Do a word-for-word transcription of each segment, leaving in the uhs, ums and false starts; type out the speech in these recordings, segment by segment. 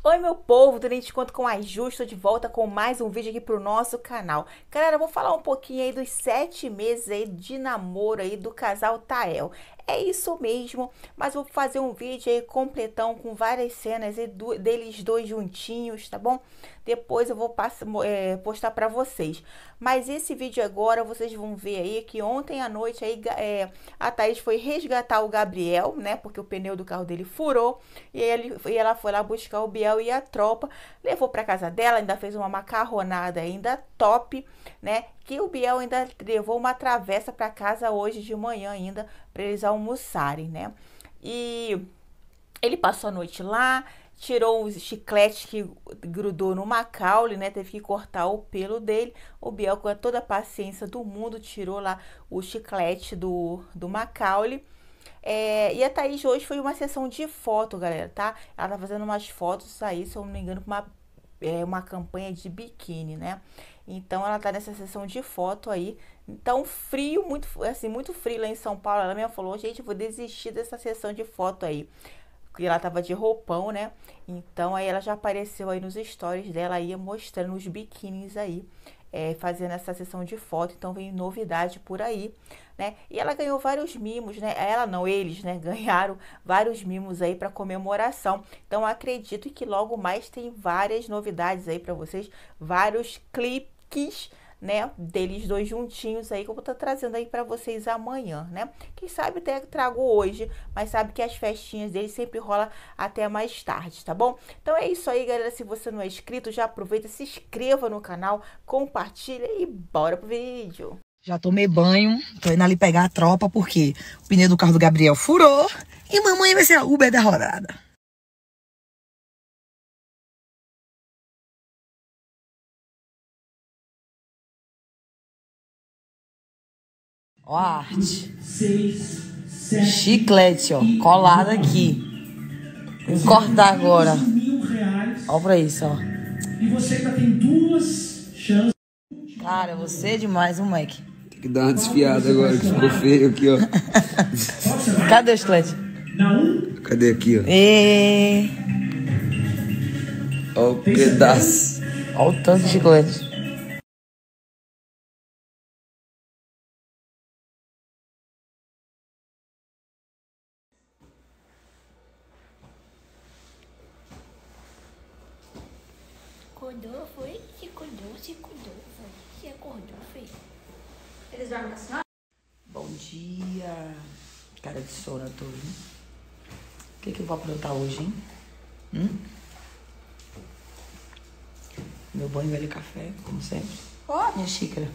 Oi meu povo, tudo bem? Te conto com a Ju, estou de volta com mais um vídeo aqui pro nosso canal. Galera, vou falar um pouquinho aí dos sete meses aí de namoro aí do casal Tael. É isso mesmo, mas vou fazer um vídeo aí completão com várias cenas aí do, deles dois juntinhos, tá bom? Depois eu vou passar, é, postar pra vocês. Mas esse vídeo agora, vocês vão ver aí que ontem à noite aí é, a Thaís foi resgatar o Gabriel, né? Porque o pneu do carro dele furou e, ele, e ela foi lá buscar o Biel e a tropa, levou para casa dela, ainda fez uma macarronada ainda top, né? Que o Biel ainda levou uma travessa para casa hoje de manhã ainda para eles almoçarem, né? E ele passou a noite lá, tirou os chicletes que grudou no Macaulay, né? Teve que cortar o pelo dele. O Biel, com toda a paciência do mundo, tirou lá o chiclete do, do Macaulay. É, e a Thaís hoje foi uma sessão de foto, galera, tá? Ela tá fazendo umas fotos aí, se eu não me engano, com uma, é, uma campanha de biquíni, né? Então ela tá nessa sessão de foto aí. Então frio, muito, assim, muito frio lá em São Paulo. Ela mesmo falou, gente, vou desistir dessa sessão de foto aí. Porque ela tava de roupão, né? Então aí ela já apareceu aí nos stories dela aí, mostrando os biquínis aí. É, fazendo essa sessão de foto, então vem novidade por aí, né? E ela ganhou vários mimos, né? Ela não, eles, né? Ganharam vários mimos aí para comemoração. Então acredito que logo mais tem várias novidades aí para vocês, vários clipes, né, deles dois juntinhos aí que eu vou estar trazendo aí para vocês amanhã, né? Quem sabe até trago hoje, mas sabe que as festinhas deles sempre rola até mais tarde, tá bom? Então é isso aí, galera. Se você não é inscrito, já aproveita, se inscreva no canal, compartilha e bora pro vídeo. Já tomei banho, tô indo ali pegar a tropa porque o pneu do carro do Gabriel furou e mamãe vai ser a Uber da rodada. Ó a arte. Chiclete, ó. Colado aqui. Vou cortar agora. Ó pra isso, ó. E você ainda tem duas chances. Cara, você é demais, um moleque. Tem que dar uma desfiada agora, que ficou feio aqui, ó. Cadê o chiclete? Cadê aqui, ó? E... Ó o pedaço. Ó o tanto de chiclete. Acordou, foi? Se acordou, se acordou, foi. Se acordou, foi. Eles dormem com a senhora? Bom dia. Cara de sono todo, hein? O que que eu vou aprontar hoje, hein? Hum? Meu banho velho café, como sempre. Ó, minha xícara.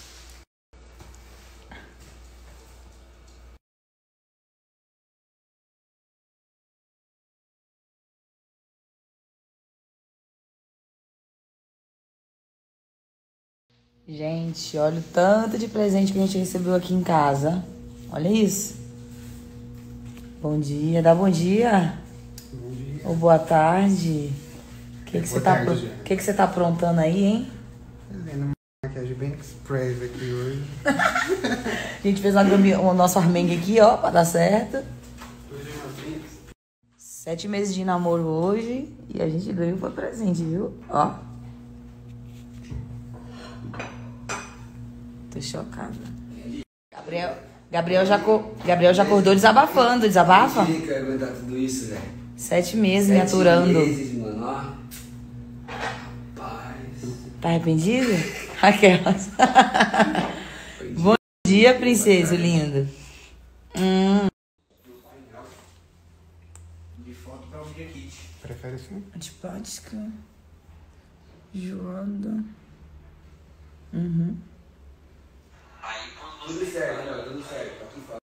Gente, olha o tanto de presente que a gente recebeu aqui em casa. Olha isso. Bom dia, dá bom dia. Bom dia. Ou boa tarde. O que, que, você tá, tarde, que, que você tá aprontando aí, hein? Fazendo uma maquiagem bem express aqui hoje. A gente fez uma, o nosso armengue aqui, ó, pra dar certo. Sete meses de namoro hoje e a gente ganhou foi presente, viu? Ó. Tô chocada. Gabriel, Gabriel, já, Gabriel já acordou desabafando. Desabafa? Que eu aguentar tudo isso, velho. Sete meses Sete me aturando. meses, mano, ó. Rapaz. Tá arrependido? Aquelas. Bom dia, princesa linda. Hum. De foto pra um dia kit. Prefere assim? Antipática. Joada. Uhum. Tudo certo, né? Tudo certo. Tá tudo fácil.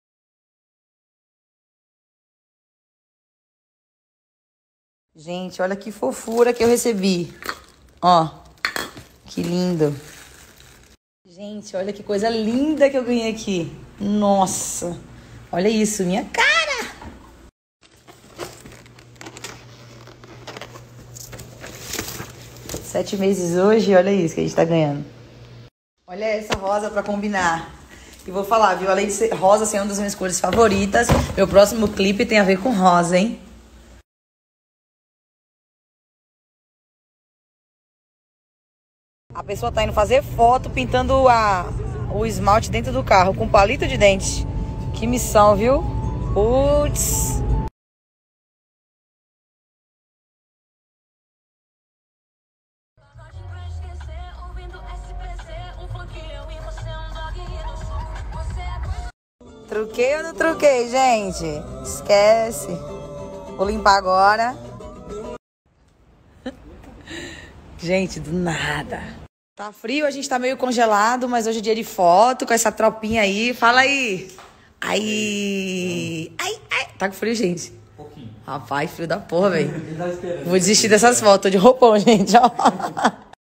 Gente, olha que fofura que eu recebi. Ó, que lindo. Gente, olha que coisa linda que eu ganhei aqui. Nossa, olha isso, minha cara. Sete meses hoje, olha isso que a gente tá ganhando. Olha essa rosa pra combinar. E vou falar, viu? Além de ser rosa ser uma das minhas cores favoritas, meu próximo clipe tem a ver com rosa, hein? A pessoa tá indo fazer foto pintando a, o esmalte dentro do carro com palito de dente. Que missão, viu? Putz. Truquei ou não truquei, gente? Esquece. Vou limpar agora. Gente, do nada. Tá frio, a gente tá meio congelado, mas hoje é dia de foto com essa tropinha aí. Fala aí. Aí. Ai, ai. Tá com frio, gente? Um pouquinho. Rapaz, frio da porra, velho. Vou desistir dessas fotos de roupão, gente, ó.